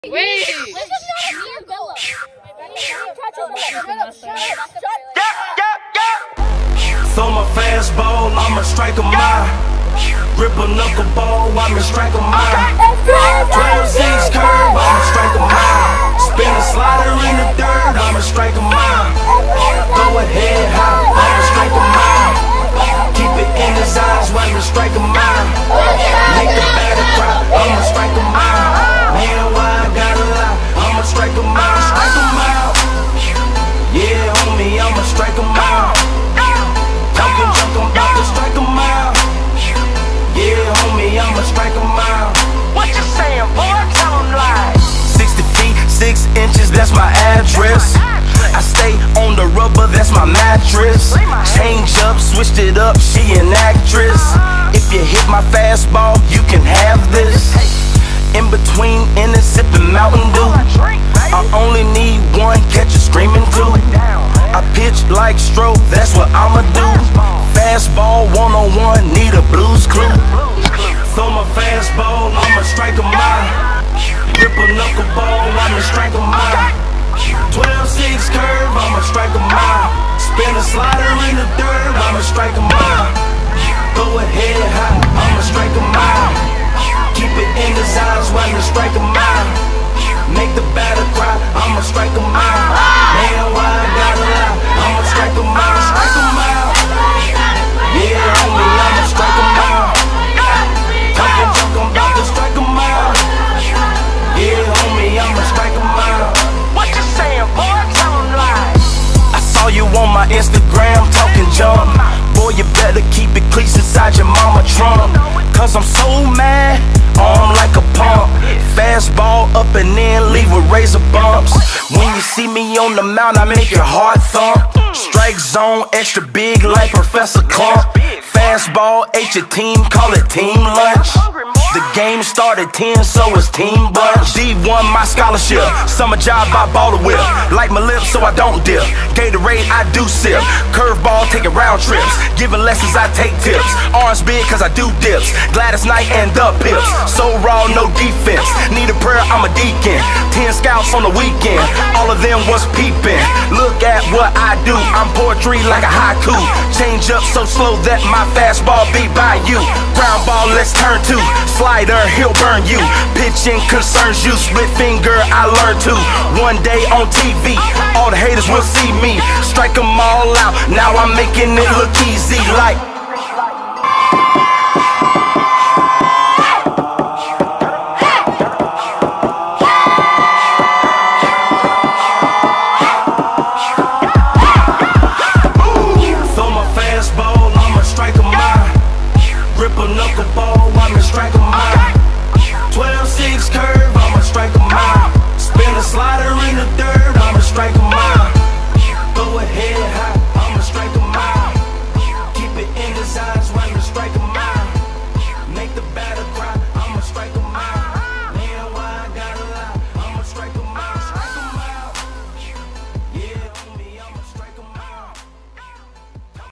Wait! Throw my fastball, I'ma strike a mile. Grip a knuckleball, I'ma strike a mile. 12-6 curve, I'ma strike a mile. Spin a slider in the dirt, I'ma strike a mile. Go ahead, hop, I'ma strike a mile. Keep it in his eyes, I'ma strike a mile. Make the batter cry, I'ma strike a mile. Man, why I gotta lie, I'ma strike a mile, strike a mile. Yeah, homie, I'ma strike a mile. Talking junk, I'm about to strike a mile. Yeah, homie, I'ma strike a mile. What you saying, boy? Tell 'em like 60 feet, 6 inches, that's my address. I stay on the rubber, that's my mattress. Change up, switched it up, she an actress. If you hit my fastball, you can have this. In between innings, sipping Mountain Dew. I only need one, catch a screaming two. I pitch like stroke, that's what I'ma do. Fastball 101, need a Blues Clue. Throw my fastball, I'ma strike a mile. Grip a knuckleball, I'ma strike a mile. 12-6 curve, I'ma strike a mile. Spin a slider in the dirt, I'ma strike a mile. Go ahead, hop, I'ma strike a mile. Keep it in his eyes, I'ma strike a mile. Make the batter cry, I'ma strike a mile. Man, why I gotta lie, I'ma strike a mile, strike a mile. Yeah, homie, I'ma strike a mile. Talking junk, I'm about to strike a mile. Yeah, homie, I'ma strike a mile. what you saying, boy? Tell 'em like I saw you on my Instagram talking junk. Boy, you better keep it cleats inside your mama trunk. Cause I'm so mad, arm like a pump. Fastball up and in, leave with razor bumps. When you see me on the mound, I make your heart thump. Strike zone, extra big like Professor Clump. Fastball, ate your team, call it team lunch. The game started 10, so it's team bunch. D1, my scholarship, summer job, I ball the whip. Like my lips, so I don't dip. Gatorade, I do sip. Curveball, taking round trips. Giving lessons, I take tips. Arms big, cause I do dips. Gladys Knight and the pips. So raw, no defense. Need a prayer, I'm a deacon. 10 scouts on the weekend, all of them was peeping. Look at what I do, I'm poetry like a haiku. Change up so slow that my fastball be by you. Ground ball, let's turn to slider, he'll burn you. Pitching concerns you, split finger, I learned to. One day on TV, all the haters will see me. Strike them all out, now I'm making it look easy like